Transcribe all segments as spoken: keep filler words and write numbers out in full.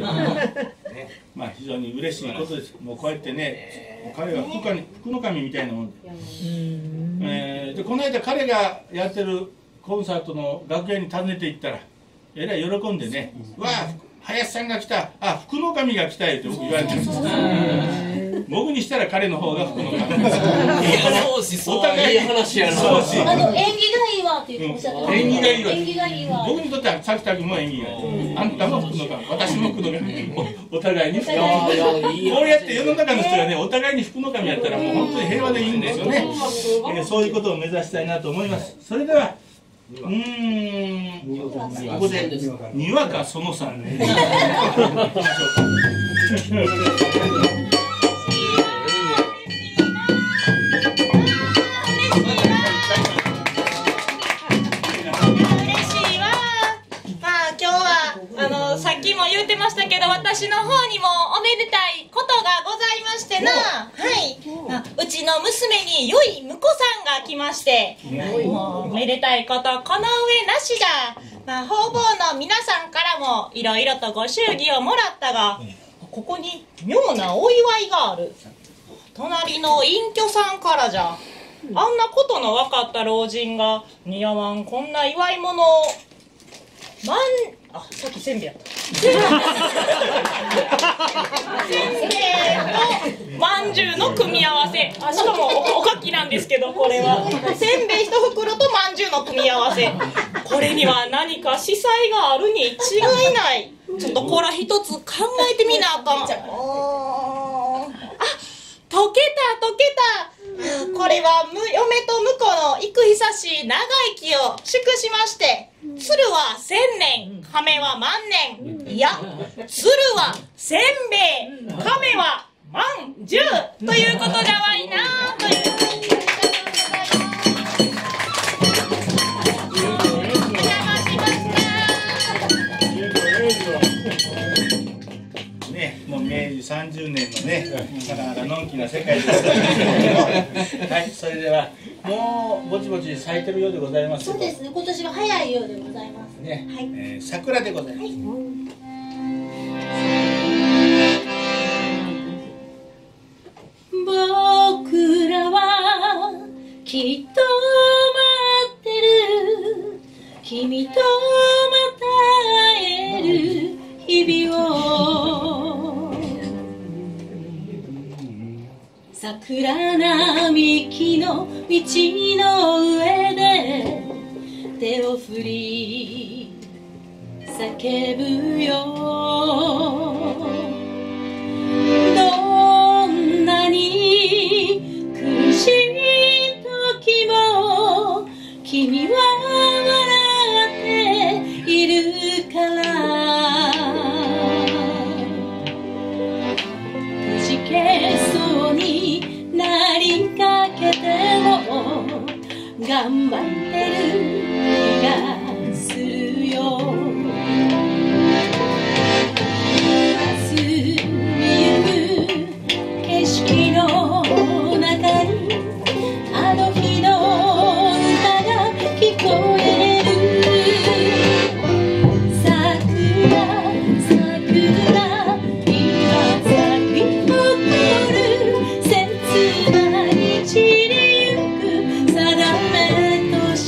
けど、まあ非常に嬉しいことです。もうこうやってね、彼は福神、福の神みたいなもんで、えー、でこの間彼がやってるコンサートの楽屋に訪ねていったら、えらい喜んでね、わあ林さんが来た、あ福の神が来たよって僕言われてるんです。僕にしたら彼の方が福の神です。お互い話やな。 あの縁起がいいわって言っておっしゃってました。 縁起がいいわ。 縁起がいいわ。 僕にとってはさきたくも縁起がいい。あんたも福の神、私も福の神。お互いに福の神。こうやって世の中の人がね、お互いに福の神やったらもう本当に平和でいいんですよね。えー、そういうことを目指したいなと思います。それでは。うーん、ここでにわかそのさんね。 さっきも言ってましたけど、私の方にもおめでたいことがございましてな、はい、うちの娘に良い婿さんが来まして、もうめでたいことこの上なしじゃ。まあ、方々の皆さんからもいろいろとご祝儀をもらったが、ここに妙なお祝いがある。隣の隠居さんからじゃ、あんなことの分かった老人が似合わんこんな祝い物をまんあ、さっきせんべいやった。せんべいとまんじゅうの組み合わせ。あ、しかも お, おかきなんですけど、これはせんべい一袋とまんじゅうの組み合わせ。これには何か司祭があるに違いない。ちょっとこら一つ考えてみなあかん。あ、溶けた溶けた。これは嫁と婿の幾久しい長生きを祝しまして、鶴は千年、亀は万年、いや鶴はせんべい、亀はまんじゅうということじゃわいなということでございます。お邪魔しましたね。もう明治さんじゅうねんのね、なかなかのんきな世界ですけどはい、それではもうぼちぼち咲いてるようでございます。 そうですね、今年は早いようでございますね。 はい、 えー、桜でございます、はい。 僕らはきっと待ってる、君とまた会える日々を、桜並木の道の上で手を振り叫ぶよ。どんなに苦しい時も君は笑っているから、くじけそうになりかけても頑張ってる気がするよ。明日見ゆく景色の中にあの日の歌が聞こえる。桜桜今咲き誇る切なに散りゆく定めと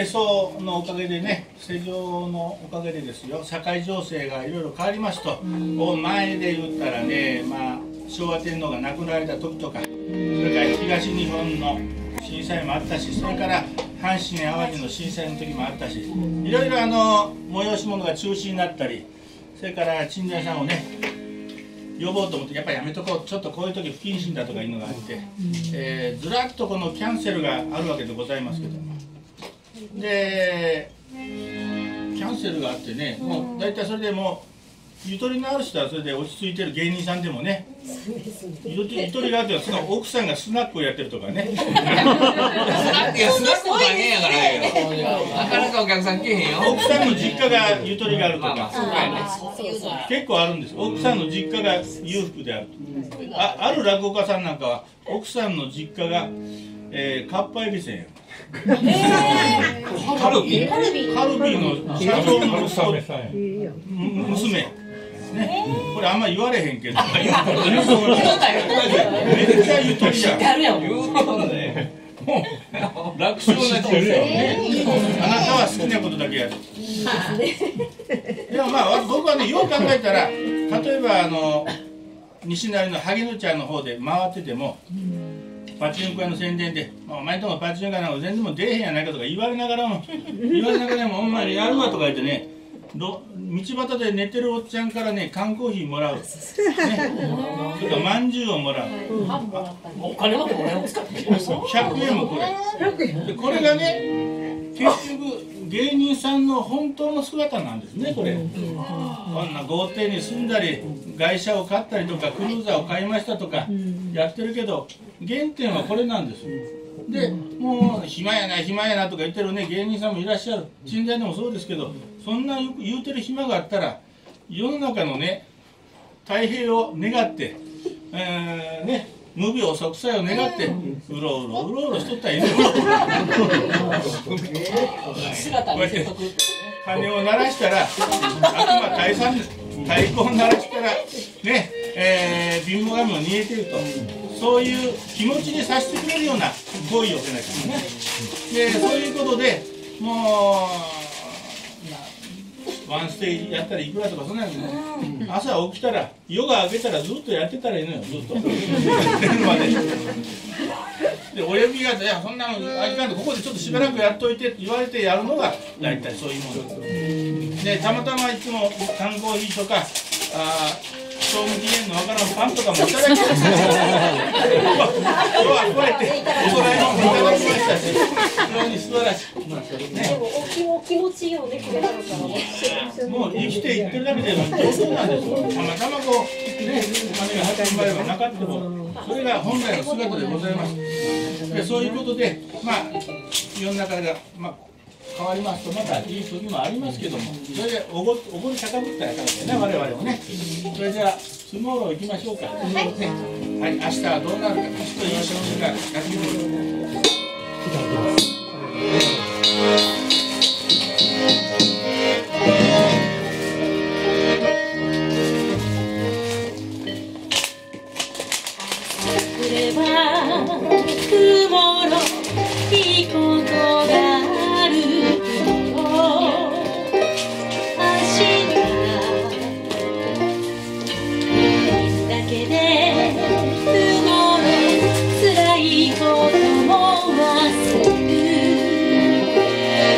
世相のおかげでね、世情のおかげでですよ、社会情勢がいろいろ変わりますと、前で言ったらね、まあ、昭和天皇が亡くなられた時とか、それから東日本の震災もあったし、それから阪神・淡路の震災の時もあったし、いろいろあの催し物が中止になったり、それから鎮座屋さんをね、呼ぼうと思って、やっぱりやめとこう、ちょっとこういう時不謹慎だとかいうのがあって、えー、ずらっとこのキャンセルがあるわけでございますけども。でキャンセルがあってね、もう大体それでもうゆとりのある人はそれで落ち着いてる芸人さんでもね、ゆとりがあってその奥さんがスナックをやってるとかね。 スナックやスナック大変やからよ。なかなかお客さん来へんよ。 奥さんの実家がゆとりがあるとか、結構あるんです。奥さんの実家が裕福であると。あ、ある落語家さんなんかは奥さんの実家が、えー、かっぱえびせんや。カルビカルビの社長の娘ね、これあんま言われへんけど、めっちゃゆとりやん。楽勝な人ですよね。あなたは好きなことだけやる。でもまあ僕はね、よう考えたら、例えばあの西成の萩野茶の方で回ってても。パチンコ屋の宣伝で、お前んとこパチンコ屋なんか全然もう出えへんやないかとか言われながらも、言われながらも、お前やるわとか言ってね、道端で寝てるおっちゃんからね、缶コーヒーもらう、ね、それからまんじゅうをもらう、 お金までもらえますか。 ひゃくえんもこれ。でこれがね、結局、芸人さんの本当の姿なんですね、これ。こんな豪邸に住んだり、外車を買ったりとか、クルーザーを買いましたとか、やってるけど、原点はこれなんです。で、もう、暇やな、暇やなとか言ってるね、芸人さんもいらっしゃる。鎮座でもそうですけど、そんな言うてる暇があったら、世の中のね、太平を願って、えー、ね、無病息災を願って、うろうろうろうろしとったらいいのよ。鐘を鳴らしたら、悪魔退散、太鼓を鳴らしたら、ね、えー、貧乏神も煮えてると、そういう気持ちにさせてくれるような行為をせなきゃいけない。で、そういうことでもう、ワンステージやったらいくらとかそんなのね、朝起きたら、夜が明けたらずっとやってたらいいのよ、ずっと。寝るまで。で、親指が、いや、そんなのあきかんと、ここでちょっとしばらくやっといてって言われてやるのが、大体そういうものです。で、たまたまいつも缶コーヒーとか、あ賞味期限のわからんパンとかもいただきました。今日はこうやってお供え物もいただきましたし、非常に素晴らしい。ね、 お気持ちいいよね、くれたのからね。 もう生きていってるだけで本当にそうなんですよ。たまたまこうね、お金がはちまん円はなかったも、それが本来の姿でございます。で、そういうことで、まあ世の中がまあ変わりますとまたいい時もありますけども、それでおごおごり高ぶったらあかんわけね、我々もね。それじゃあスモーロー行きましょうか。はい、はい、明日はどうなるか、きっといい仕事がやってくる。 「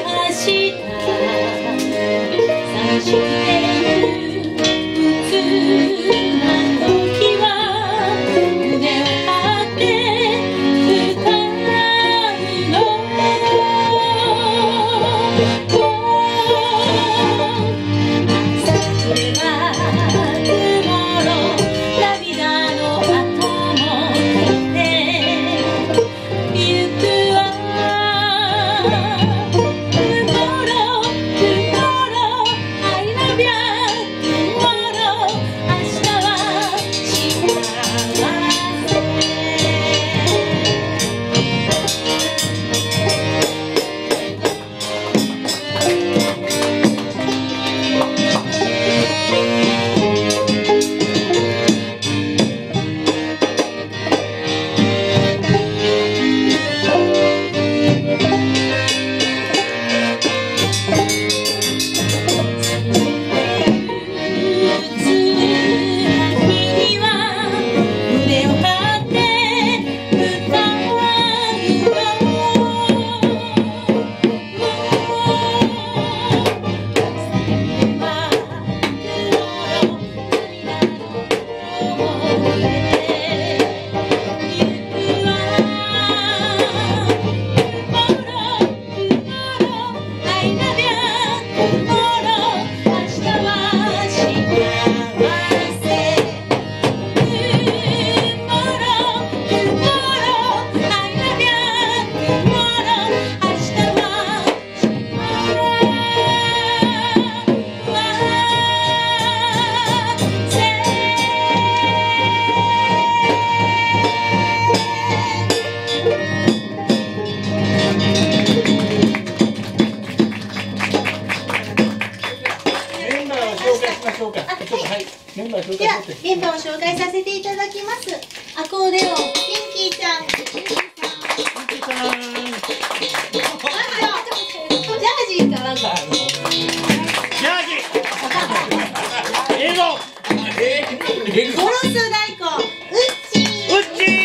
ではメンバーを紹介させていただきます。アコーデオンピンキーちゃん、ピンキーさん、ピンキーさん。まずはジャージーから。ジャージー。英語。ゴロス大根、ウッチー。ウッチ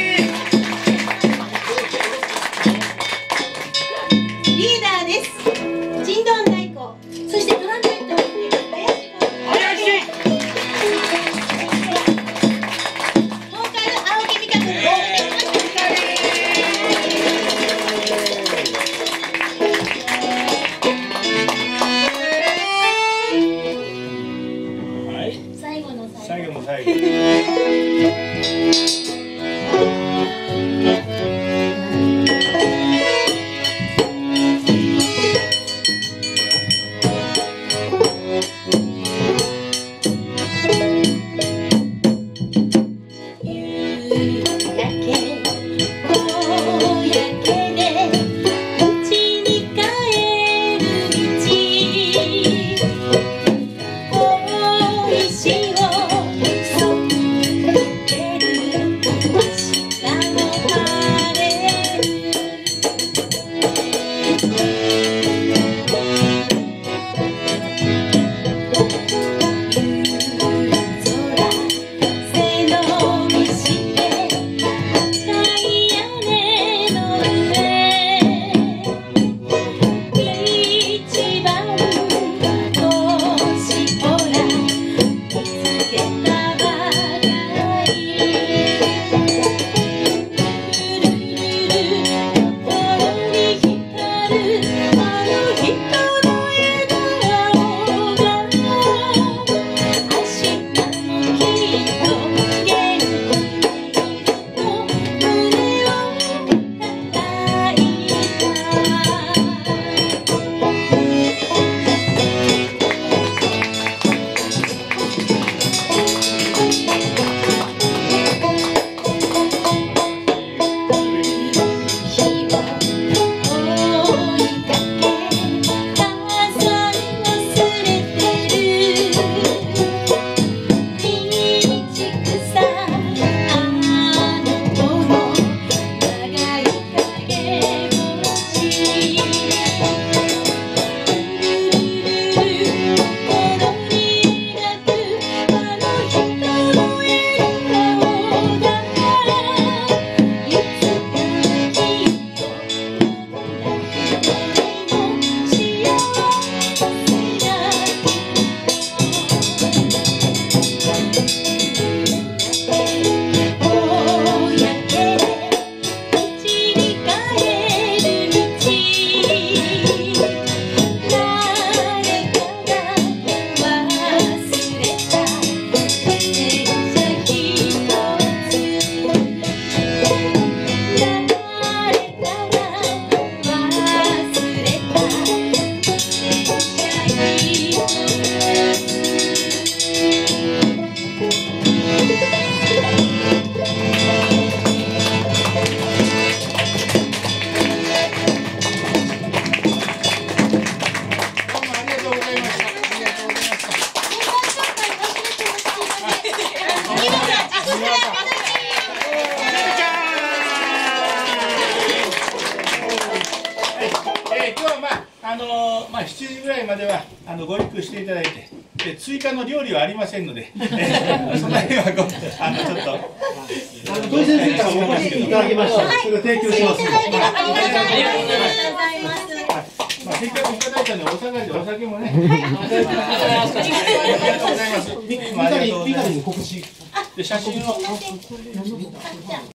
ー。リーダーです。チンドン大根。そしてトランペットを吹いて林君。林。 最後の最後。まあしちじぐらいまではあのごゆっくりしていただいて、で追加の料理はありませんので、その辺はごあのちょっと土井先生からお越しいただきました。それを提供します。 ありがとうございます。 まあせっかくいただいたのでお下がりでお酒もね。ありがとうございます。 ミカリンミカリンの告知。 あ、 で写真を。